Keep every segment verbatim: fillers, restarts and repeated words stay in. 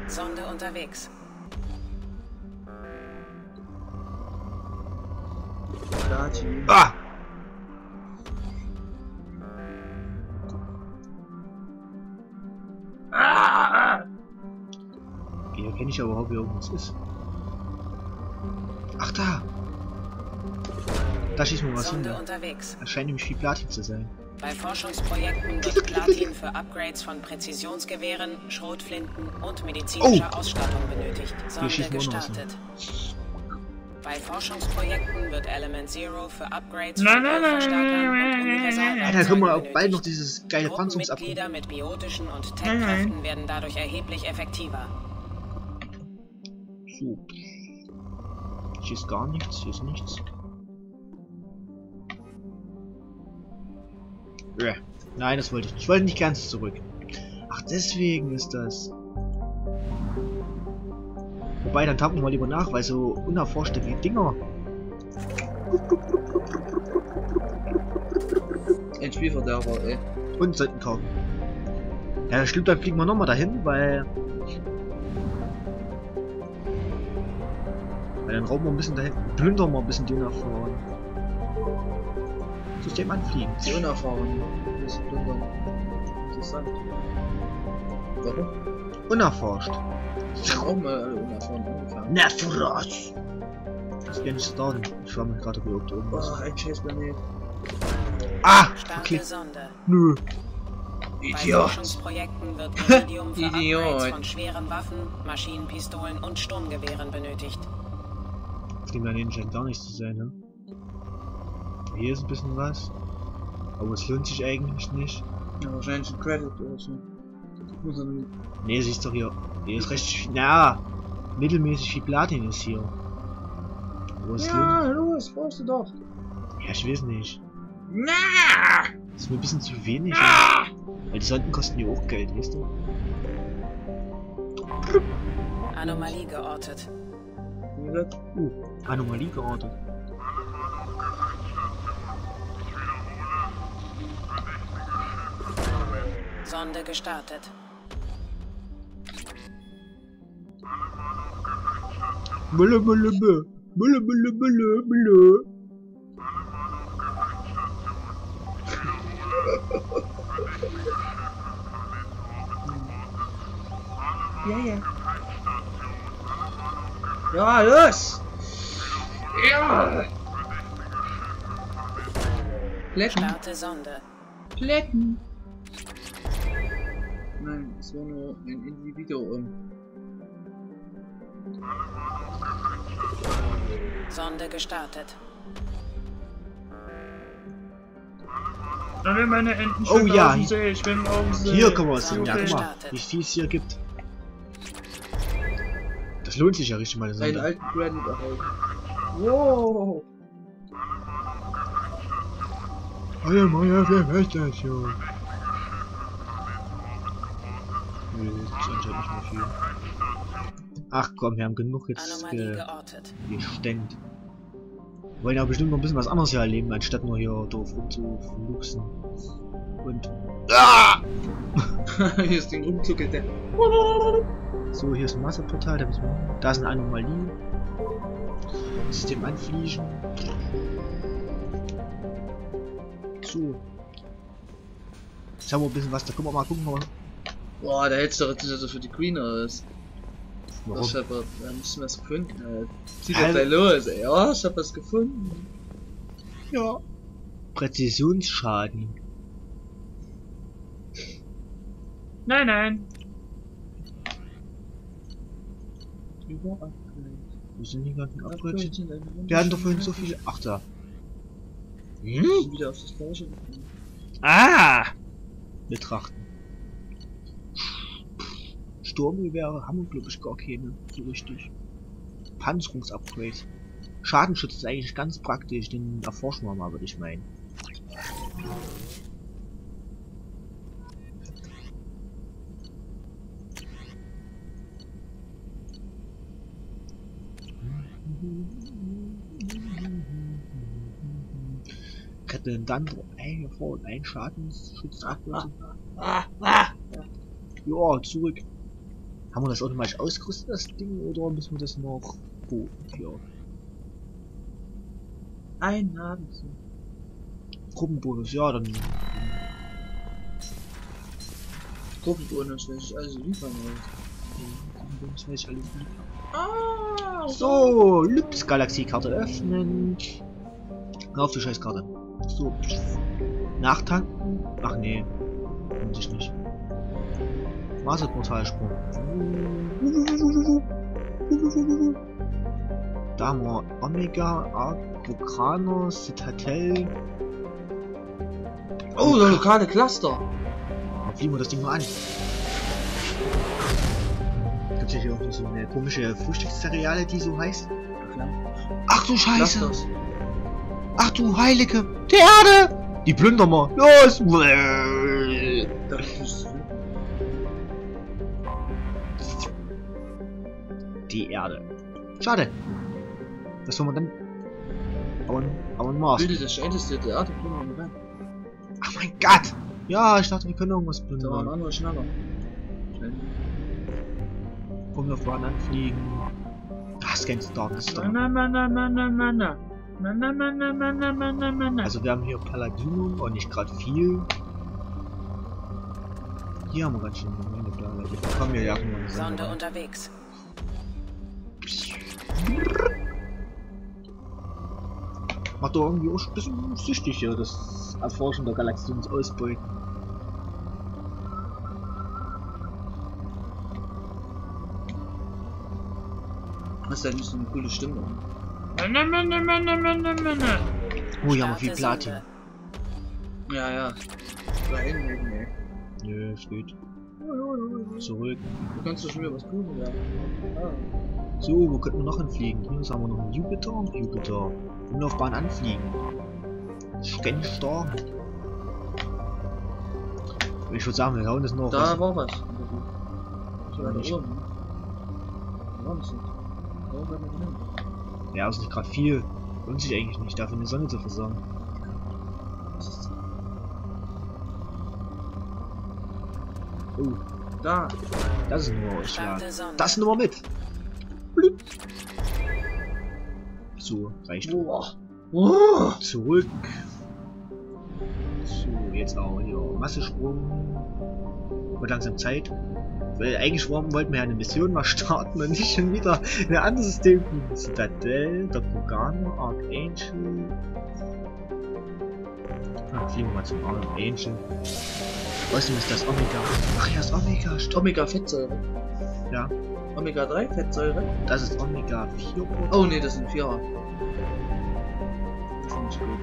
Sonde unterwegs. Ah! Ah! Hier kenne ich aber überhaupt, wie irgendwas ist. Ach da! Da schießt mir was hin. Sonde unterwegs. Das scheint nämlich viel Platin zu sein. Bei Forschungsprojekten wird Platin für Upgrades von Präzisionsgewehren, Schrotflinten und medizinischer Oh. Ausstattung benötigt. Sonde schießen wir noch was gestartet. Bei Forschungsprojekten wird Element Zero für Upgrades Nein, von nein, nein, Verstärkern und Ja, Universalwerkzeugen da können wir auch benötigt. bald noch dieses geile Panzerungsabkommen. Gruppenmitglieder mit biotischen und Nein, nein. Tech-Kräften werden dadurch erheblich effektiver. So. Hier ist gar nichts, hier ist nichts. Ja. Nein, das wollte ich nicht. Ich wollte nicht ganz zurück. Ach, deswegen ist das. Wobei, dann tappen wir mal lieber nach, weil so unerforschte Dinger. Ein Spielverderber, ey. Und sollten kaufen. Ja, das stimmt, dann fliegen wir nochmal dahin, weil. Weil dann rauben wir ein bisschen dahin. Plündern wir ein bisschen die unerfahren. System anfliegen. Die Unerfahrenen. Das ist plündern. Interessant. Warum? Unerforscht. Auch mal alle unerfahren ungefähr. Nervrasch! Das ist ja nicht so dauern. Ich war mir gerade ob irgendwas. Oh, ein scheiß Planet. Ah! Starte Okay. Sonde. Nö. Bei Idiot! Forschungsprojekten wird Iridium für Idiot. Upgrades von schweren Waffen, Maschinenpistolen und Sturmgewehren benötigt. Auf dem Planeten scheint gar nichts zu sein, ne? Hier ist ein bisschen was. Aber es lohnt sich eigentlich nicht. Ja, wahrscheinlich ein Credit oder so. Muss dann. Ne, siehst doch hier. Hier ist recht viel. Na, mittelmäßig viel Platin ist hier. Aber es Ja, lohnt. los, brauchst du doch. Ja, ich weiß nicht. Na! Das ist mir ein bisschen zu wenig. Ah! Weil die Sonden kosten ja auch Geld, weißt du? Anomalie geortet. Wie gesagt, Uh, Anomalie geortet. Sonde gestartet. Mülle, Mülle, Mülle. Mülle, Mülle, Mülle, Mülle. Ja, ja. Ja, los! Ja! Plätten. Starte Sonde. Plätten. Nein, es war nur ein Individuum. Sonde gestartet. Alle meine Enten Oh schwimmen ja, auf dem See, schwimmen auf dem See. Hier können wir es sehen. Ja, Okay. guck mal, wie viel es hier gibt. Das lohnt sich ja richtig mal. Einen alten Credit erhalten. Wow! Alle mal auf der Weltstation. Nö, das ist anscheinend nicht mehr viel. Ach komm, wir haben genug jetzt Anomalie ge geortet. gestängt. Wir wollen ja bestimmt noch ein bisschen was anderes hier erleben, anstatt nur hier doof rumzufluxen. Und. Ah! Hier ist den Rumzuckel, der. So, hier ist ein Wasserportal, da müssen wir. Da ist eine Anomalie. System anfliegen. So. Jetzt haben wir ein bisschen was, da gucken wir mal, gucken wir mal. Boah, der hältst du doch jetzt nicht so für die Queen aus. Warum? Das Shepard, da müssen wir was gefunden. Ey. Zieht Alter. doch gleich los, ey. Ja, ich hab was gefunden. Ja. Präzisionsschaden. Nein, nein. Über Wir sind die ganzen Upgrades. Upgrades. sind einfach Wir hatten doch vorhin so viele. Ach da. Hm? wieder auf das gleiche gekommen. Ah! Betrachten. Sturmgewehre haben wir, glaube ich, gar keine. So richtig. Panzerungsupgrades. Schadenschutz ist eigentlich ganz praktisch, den erforschen wir mal, würde ich meinen. Kette dann ein vor und ein Schadensschutz. Ah, ah, ah. Ja, zurück. Haben wir das automatisch ausgerüstet, das Ding, oder müssen wir das noch... Oh, ja. Ein Laden. Gruppenbonus, ja, dann... Gruppenbonus, will ich also liefern wollte. Gruppenbonus will ich alles liefern. Ah, So, Lübs Galaxiekarte öffnen. Auf die Scheißkarte. So. Nachtanken? Ach nee. Muss ich nicht. Maserportalsprung. Da haben wir Omega, Arc, Vulcano, Citadel. oh, der lokale Cluster. Dann fliegen wir das Ding mal an. Gibt ja hier auch noch so eine komische Frühstückszereale, die so heißt. Ach du Scheiße! Clusters. Ach du Heilige! Die Erde! Die plündern wir! Los! Das ist Die Erde. Schade. Was soll man dann? Aber aber ein Mars. Bilde das scheinteste Theater plündern rein. Ach mein Gott! Ja, ich dachte, wir können irgendwas Da war ein plündern. anderer schneller. Kommen wir auf Bahn anfliegen. Das kennst du doch nicht. Na na na na na na na na. Na na na na na na na na na na. Also wir haben hier Paladinum und nicht gerade viel. Hier haben wir ganz schön eine Plane. Wir bekommen hier ja auch mal eine Sonde Sonde. unterwegs. Macht doch irgendwie auch ein bisschen süchtig hier, das Erforschen der Galaxie und das Ausbeuten. Hast du ja nicht so eine coole Stimme? Na na na na na na na na na. Oh, hier haben wir viel Starte Platin. Sonde. Ja, ja. Da hinlegen, ey. Nö, es geht. Zurück. Du kannst doch schon wieder was tun, ja. Ah. So, wo könnten wir noch hinfliegen? Hier haben wir noch einen Jupiter und Jupiter. Umlaufbahn anfliegen. Sternenstorm. Ich würde sagen, wir hauen das noch. Da was- war was. Ich war da Nicht. oben. Da war das nicht. Da war das nicht. Ja, ist nicht gerade viel. Lohnt sich eigentlich nicht, dafür eine Sonne zu versorgen. Was ist das? Oh, Da. das ist nur Ausschlag. Starte Sonde. Das nehmen wir mit. Blüp. So, reicht. Boah. Oh. Zurück. So, jetzt auch hier Massesprung. Wird langsam Zeit. Weil eigentlich wollten wir ja eine Mission mal starten und nicht schon wieder ein anderes System. Citadel, der Vulcano, Archangel. Ah, fliegen wir mal zum Archangel. Außerdem ist das Omega. Ach ja, das Omega, stopp. Omega Fettsäure. Ja, Omega drei Fettsäure. das ist Omega vier. Oh ne, das sind Vierer. Das ist nicht gut.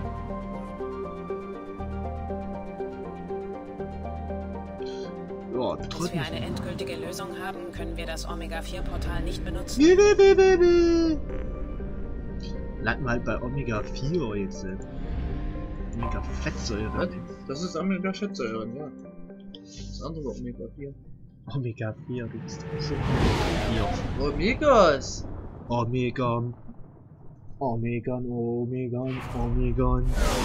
Ja, Bis drücken. wir eine endgültige Lösung haben, können wir das Omega vier Portal nicht benutzen. Nee, nee, nee, nee, nee. Landen wir halt bei Omega vier jetzt. äh. Omega Fettsäure. Was? Das ist Omega Fettsäure, ja. Das andere war Omega vier. Omega vier, du bist so vier. Omegas! Omega. Omega, Omega, Omega.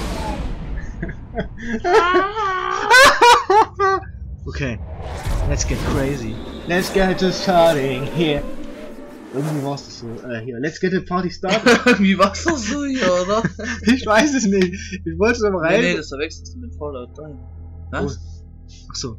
Okay, let's get crazy. Let's get to starting here. Irgendwie war's das so. Äh, hier, let's get the party started. Wie war's doch so hier, oder? Ich weiß es nicht. Ich wollte es aber rein. Nee, nee, das verwechselst du mit Fallout drei. Was? Ach so.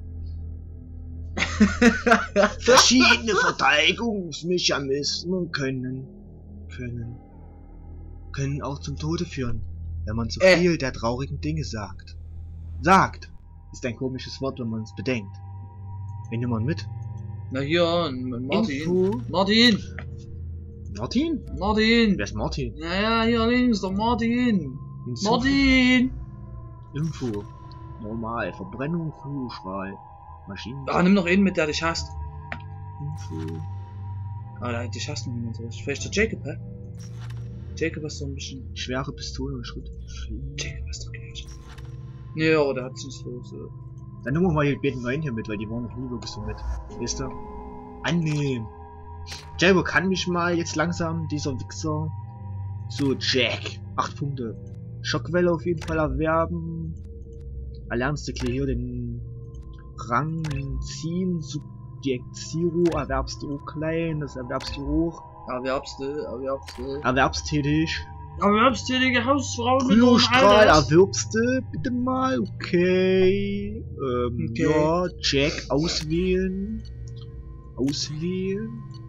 Verschiedene Verteidigungsmechanismen können, können, können auch zum Tode führen, wenn man zu Äh. viel der traurigen Dinge sagt. Sagt ist ein komisches Wort, wenn man es bedenkt. Wen nimmt man mit? Na hier, Martin. Info. Martin! Martin? Martin! Wer ist Martin? Ja, ja, hier links, der Martin! Hinzu- Martin! Info. Normal. Verbrennung, Kugelstrahl. Maschinen. Ah, nimm noch einen mit, der dich hasst. Info. Ah, der dich hasst noch niemand so. Vielleicht der Jacob, hä? Jacob ist so ein bisschen. Schwere Pistole und Schritt. Jacob ist doch gleich. Nee, aber der hat sich so. so. Dann nehmen wir mal die beiden neuen hier mit, weil die waren noch nie wirklich so mit. Weißt du? Annehmen. Jago kann mich mal jetzt langsam, dieser Wichser. So, Jack. acht Punkte. Schockwelle auf jeden Fall erwerben. Erlernst du hier den Rang ziehen. Su Jack Zero, erwerbst du auch klein, das erwerbst du hoch. Erwerbste, erwerbste. Erwerbstätig. Erwerbstätige Hausfrau mit hohem Kryostrahl Alters. erwirbst du, bitte mal, okay. Ähm, Okay. ja, Jack auswählen. Auswählen.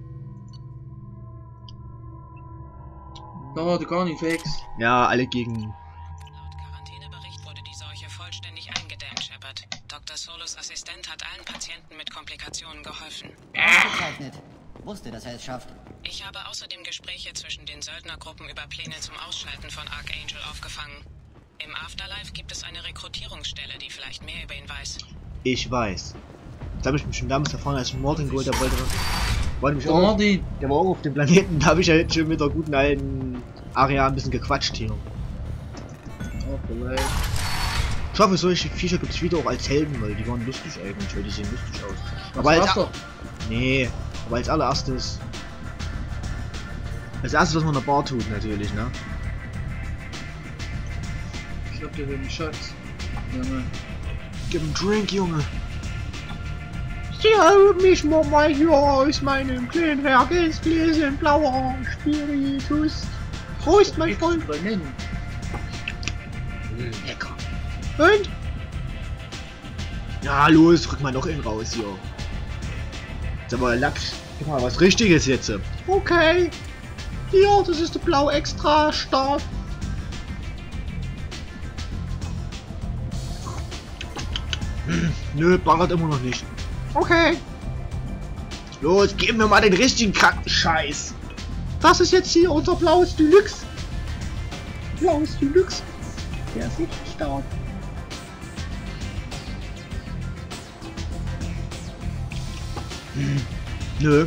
Da hat gar nicht fix. Ja, alle gegen. Laut Quarantänebericht wurde die Seuche vollständig eingedämmt, Shepard. Doktor Solos Assistent hat allen Patienten mit Komplikationen geholfen. Ausgezeichnet. Wusste, dass er es schafft. Ich habe außerdem Gespräche zwischen den Söldnergruppen über Pläne zum Ausschalten von Archangel aufgefangen. Im Afterlife gibt es eine Rekrutierungsstelle, die vielleicht mehr über ihn weiß. Ich weiß. Das habe ich mich schon damals erfahren, als ich Martin geholt habe, wollte, wollte mich Der auch. Martin. Der war auch auf dem Planeten, da habe ich ja jetzt schon mit der guten alten Aria ein bisschen gequatscht hier. Oh, vielleicht. Ich hoffe, solche Viecher gibt es wieder auch als Helden, weil die waren lustig eigentlich, weil die sehen lustig aus. Was Aber als, hast du? nee, aber als allererstes. Als erstes, was man in der Bar tut, natürlich, ne? Ich glaub, der will einen Schatz. Ja, ne. Gib ihm Drink, Junge. Ja, mich mal, mal hier aus meinem kleinen Reagenzgläschen blauer Spiritus. Prost, mein Freund. Nennen. Lecker. Und? Ja, los, rück mal noch in raus hier. Jetzt aber Lachs. Gib mal was Richtiges jetzt. Okay. Hier, das ist der Blau extra stark. Hm, nö, ballert immer noch nicht. Okay. Los, gib mir mal den richtigen kranken Scheiß. Das ist jetzt hier unser blaues Deluxe. Blaues Deluxe. Der ist richtig stark. Hm. Nö.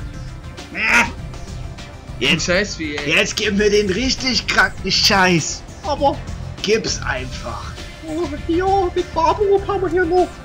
Jetzt, Scheiß wie ey. jetzt gib mir den richtig kranken Scheiß. Aber gib's einfach. Oh, ja, mit Barbarob haben wir hier noch.